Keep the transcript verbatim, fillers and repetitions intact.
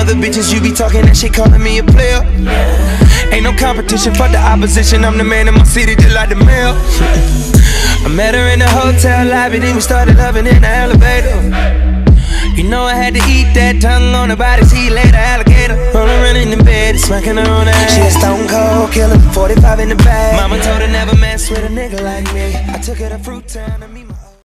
other bitches, you be talking that shit, calling me a player. Ain't no competition, fuck the opposition. I'm the man in my city, just like the mail. I met her in the hotel lobby, then we started loving in the elevator. You know I had to eat that tongue on the body, see later alligator. Rolling around in the bed, smacking her on the ass. She a stone cold killer, forty-five in the bag. Mama told her never mess with a nigga like me. I took her to Fruit Town to meet my